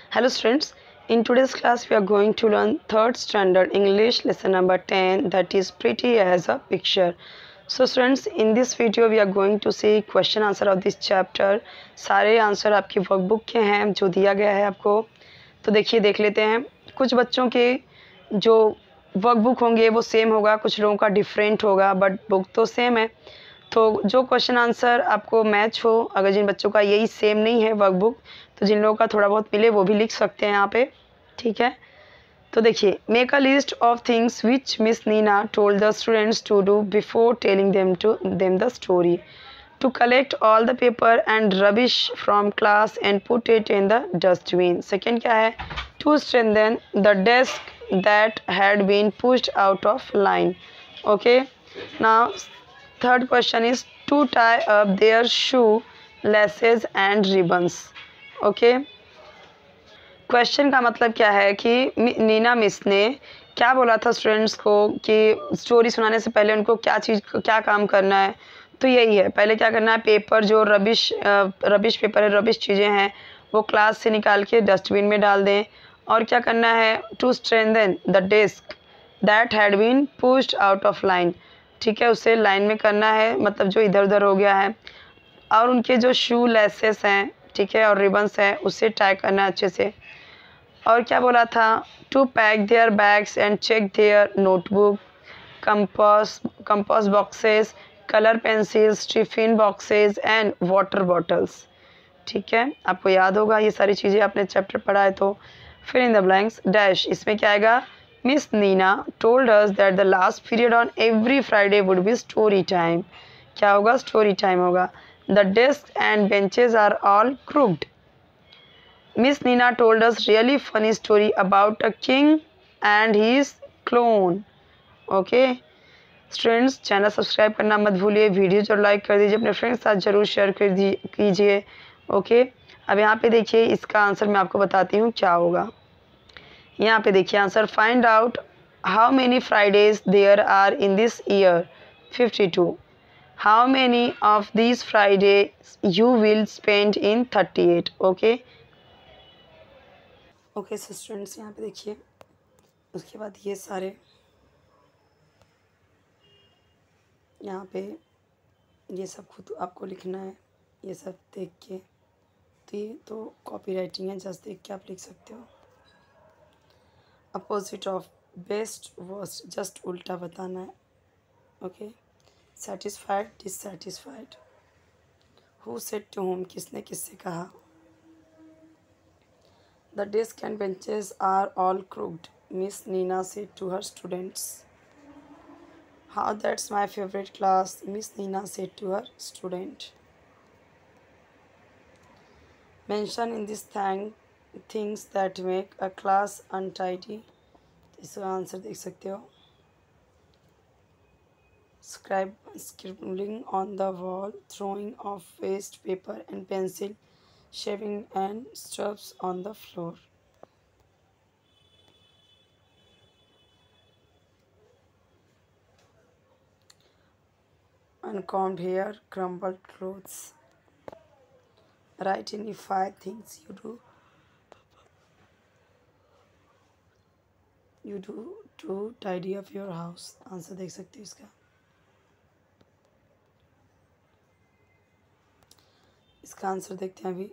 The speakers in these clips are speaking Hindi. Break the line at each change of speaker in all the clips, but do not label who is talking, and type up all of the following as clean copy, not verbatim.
Hello students, in today's class we are going to learn 3rd standard English lesson number 10, that is pretty as a picture. So students, in this video we are going to see question answer of this chapter. सारे आंसर आपकी वर्कबुक के हैं जो दिया गया है आपको. तो देखिए देख लेते हैं. कुछ बच्चों के जो वर्कबुक होंगे वो सेम होगा, कुछ लोगों का डिफरेंट होगा, बट बुक तो सेम है. तो जो क्वेश्चन आंसर आपको मैच हो, अगर जिन बच्चों का यही सेम नहीं है वर्कबुक, तो जिन लोगों का थोड़ा बहुत मिले वो भी लिख सकते हैं यहाँ पे. ठीक है, तो देखिए, make a list of things which Miss Nina told the students to do before telling them the story. To collect all the paper and rubbish from class and put it in the dustbin. Second क्या है? To strengthen the desk that had been pushed out of line. Okay. Now third question is to tie up their shoe laces and ribbons. Okay. Question का मतलब क्या है कि नीना मिस ने क्या बोला था स्टूडेंट्स को कि स्टोरी सुनाने से पहले उनको क्या काम करना है. तो यही है, पहले क्या करना है, पेपर जो रबिश पेपर है, रबिश चीज़ें हैं, वो क्लास से निकाल के डस्टबिन में डाल दें. और क्या करना है, to strengthen the desk that had been pushed out of line. ठीक है, उसे लाइन में करना है, मतलब जो इधर उधर हो गया है. और उनके जो शू लेसेस हैं, ठीक है, और रिबन्स हैं, उसे टाई करना है अच्छे से. और क्या बोला था, to pack their bags and check their notebook, compass boxes, colour pencils, tiffin boxes and water bottles. ठीक है, आपको याद होगा ये सारी चीज़ें, आपने चैप्टर पढ़ा है. तो फिर इन द ब्लैंक्स डैश, इसमें क्या आएगा, Miss Nina told us that the last period on every Friday would be story time. क्या होगा, स्टोरी टाइम होगा. The desk and benches are all crooked. Miss Nina told us really funny story about a king and his clone. Okay students, channel subscribe करना मत भूलिए, वीडियो जो लाइक कर दीजिए, अपने फ्रेंड्स के साथ ज़रूर शेयर कीजिए. ओके, अब यहाँ पे देखिए, इसका आंसर मैं आपको बताती हूँ क्या होगा. यहाँ पे देखिए answer, find out how many Fridays there are in this year. 52. How many of this Friday you will spend in 38. Okay okay students, यहाँ पे देखिए, उसके बाद ये सारे यहाँ पे ये सब खुद आपको लिखना है, ये सब देख के. तो ये तो कॉपी राइटिंग है, जस्ट देख के आप लिख सकते हो. Opposite of best worst, just उल्टा बताना है. Okay, satisfied dissatisfied, who said to whom, किसने किससे कहा. The desk and benches are all crooked, Miss Nina said to her students. How, that's my favorite class, Miss Nina said to her student. Mention in this things that make a class untidy. इसका आंसर देख सकते हो. Scribbling on the wall, throwing of waste paper and pencil, shaving and stuffs on the floor. Uncombed hair, crumpled clothes. Write any 5 things you do to tidy up your house. Answer देख सकते हो इसका. इसका आंसर देखते हैं अभी.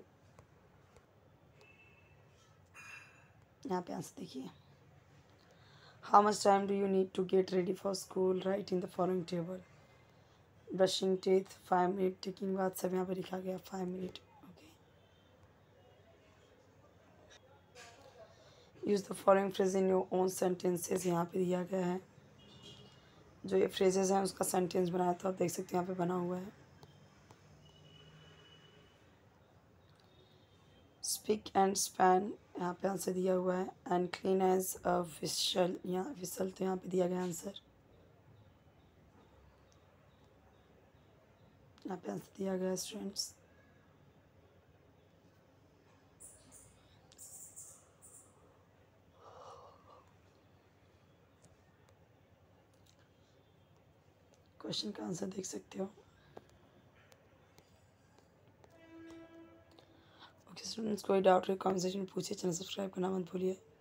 यहाँ पे आंसर देखिए. How much time do you need to get ready for school? Write in the following table. Brushing teeth 5 minutes, taking bath, सब यहाँ पे लिखा गया 5 minutes. Okay. Use the following phrase in your own sentences. यहाँ पे दिया गया है, जो ये phrases हैं उसका sentence बनाया, तो आप देख सकते हैं यहाँ पे बना हुआ है. Speak and span, यहाँ पे आंसर दिया हुआ है. And clean as a whistle, यहाँ whistle तो यहाँ पे दिया गया आंसर. यहाँ पे आंसर दिया गया स्टूडेंट्स. क्वेश्चन का आंसर देख सकते हो. ओके स्टूडेंट्स, कोई डाउट है कमेंट सेक्शन में पूछिए, चैनल सब्सक्राइब करना मत भूलिए।